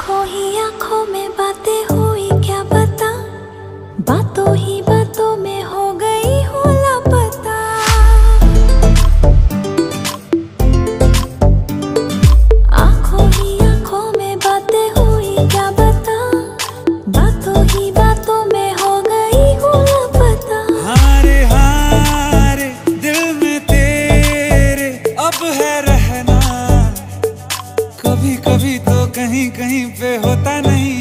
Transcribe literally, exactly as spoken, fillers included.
आँखों ही आँखों में बातें हुई क्या बता, बातों ही बातों में हो गई हूँ लापता। आँखों ही आँखों में बातें हुई क्या बता, बातों ही बातों में हो गई हूँ लापता। हारे हारे दिल में तेरे अब है रहना, कभी कभी तो कहीं कहीं पे होता नहीं